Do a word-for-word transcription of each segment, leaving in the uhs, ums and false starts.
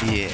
Yeah.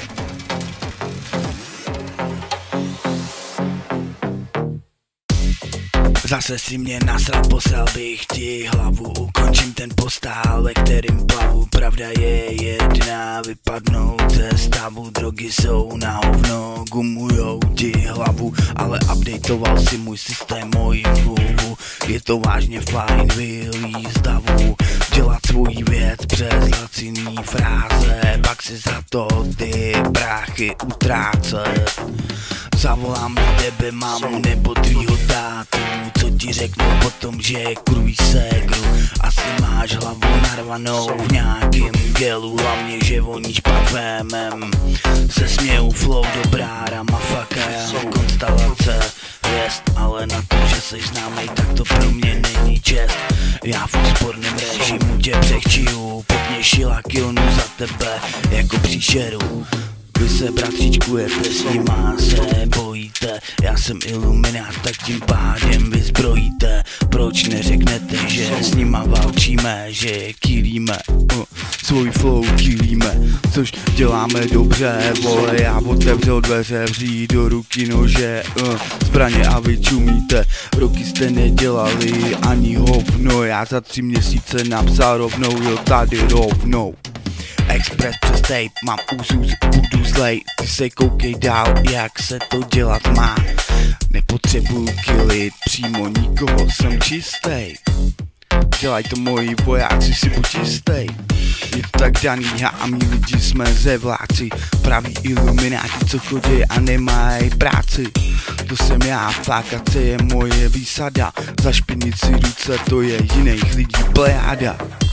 Zase si mě nasral, poslal bych ti hlavu. Ukončím ten postál, ve kterým plavu. Pravda je jedna, vypadnout ze stavu. Drogy jsou na hovno, gumujou ti hlavu. Ale updateoval si můj systém, moji mluvu. Je to vážně fajn, vylíz z davu. Dělat svoji věc přes laciný fráze. Pak si za to ty bráchy utrácet. Zavolám do tebe mámu nebo tvýho tátu, co ti řeknu potom, že kuruj ségru. Asi máš hlavu narvanou v nějakým gelu, hlavně že voníš parfémem. Se směju flow dobrá rama, faka já konstelace hvězd. Ale na to, že jsi známej, tak to pro mě není čest. Já v úsporném režimu tě přechčiju, pod mě šilakilnu za tebe jako příšeru. Vy se bratříčkujete, s nima se bojíte. Já jsem iluminát, tak tím pádem vy zbrojíte. Proč neřeknete, že s nima válčíme, že kýlíme, uh, svůj flow kýlíme, což děláme dobře, vole. Já otevřel dveře, vří do ruky nože, uh, zbraně a vy čumíte. Roky jste nedělali ani hovno, já za tři měsíce napsal rovnou, jo tady rovnou. Express přes tape, mám úzus, budu zlej. Ty se koukej dál, jak se to dělat má. Nepotřebuju killit přímo nikoho, jsem čistej. Dělaj to moji vojáci, si buď jistej. Je to tak daný, já a mý lidi jsme zevláci. Praví ilumináti, co chodí a nemají práci. To jsem já, flákace je moje výsada. Zašpinit si ruce, to je jiných lidí plejáda.